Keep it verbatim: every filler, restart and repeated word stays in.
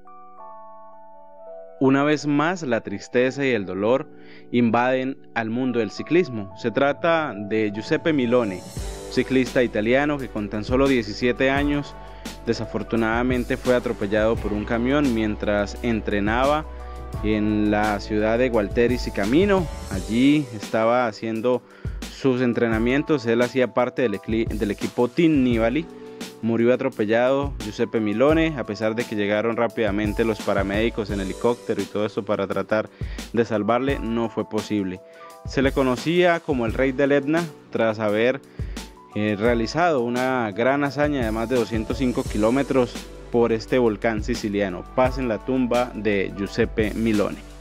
Una vez más, la tristeza y el dolor invaden al mundo del ciclismo. Se trata de Giuseppe Milone, ciclista italiano que con tan solo diecisiete años desafortunadamente fue atropellado por un camión mientras entrenaba en la ciudad de Gualteris y Camino. Allí estaba haciendo sus entrenamientos, él hacía parte del, del equipo Team Nibali. Murió atropellado Giuseppe Milone, a pesar de que llegaron rápidamente los paramédicos en helicóptero y todo esto para tratar de salvarle, no fue posible. Se le conocía como el rey del Etna tras haber eh, realizado una gran hazaña de más de doscientos cinco kilómetros por este volcán siciliano. Paz en la tumba de Giuseppe Milone.